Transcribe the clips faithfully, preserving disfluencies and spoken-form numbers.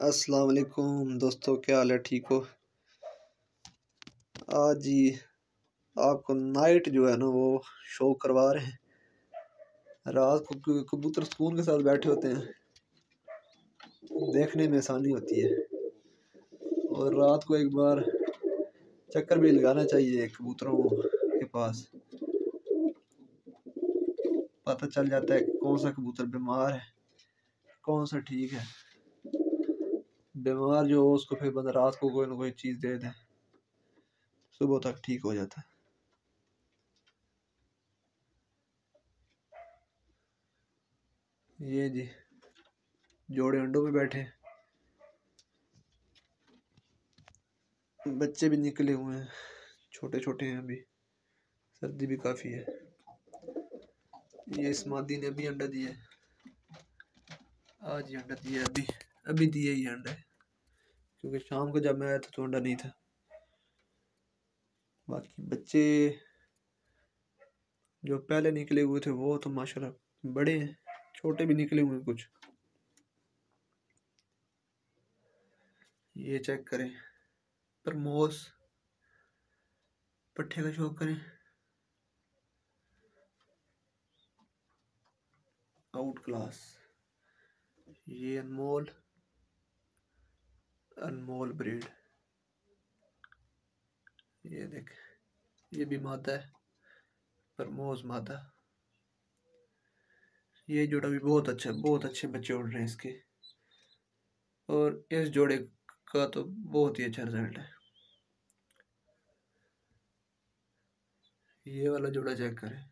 अस्सलाम वालेकुम दोस्तों, क्या हाल है? ठीक हो? आज जी आपको नाइट जो है ना वो शो करवा रहे हैं। रात को क- कबूतर सुकून के साथ बैठे होते हैं, देखने में आसानी होती है। और रात को एक बार चक्कर भी लगाना चाहिए कबूतरों के पास, पता चल जाता है कि कौन सा कबूतर बीमार है, कौन सा ठीक है। बीमार जो हो उसको फिर बंदा रात को कोई ना कोई चीज़ दे दे, सुबह तक ठीक हो जाता है। ये जी जोड़े अंडों पे बैठे हैं, बच्चे भी निकले हुए हैं, छोटे छोटे हैं, अभी सर्दी भी काफ़ी है। ये इस मादी ने अभी अंडा दिया है, आज ही अंडा दिया, अभी अभी दिया ही अंडा है, क्योंकि शाम को जब मैं आया था तो अंडा नहीं था। बाकी बच्चे जो पहले निकले हुए थे वो तो माशाल्लाह बड़े हैं, छोटे भी निकले हुए हैं कुछ। ये चेक करें, प्रमोस पट्टे का शौक करें, आउट क्लास। ये अनमोल अनमोल ब्रीड, ये देख, ये भी मादा है, प्रमोस मादा। ये जोड़ा भी बहुत अच्छा, बहुत अच्छे बच्चे उड़ रहे हैं इसके, और इस जोड़े का तो बहुत ही अच्छा रिजल्ट है। ये वाला जोड़ा चेक करें,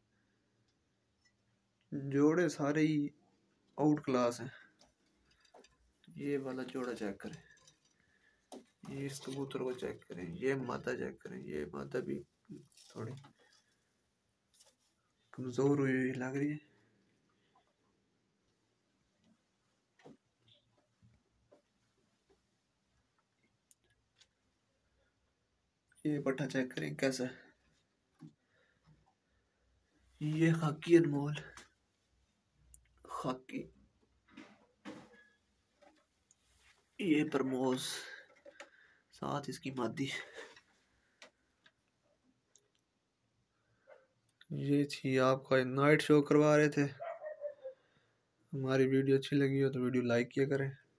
जोड़े सारे ही आउट क्लास हैं। ये वाला जोड़ा चेक करें, ये इस कबूतर को चेक करें, ये मादा चेक करें, ये मादा भी थोड़ी कमजोर हुई हुई लग रही है। ये पट्टा चेक करें कैसा है, ये खाकी अनमोल खाकी, ये प्रमोज, साथ इसकी मादी। ये थी आपका नाइट शो करवा रहे थे। हमारी वीडियो अच्छी लगी हो तो वीडियो लाइक किया करें।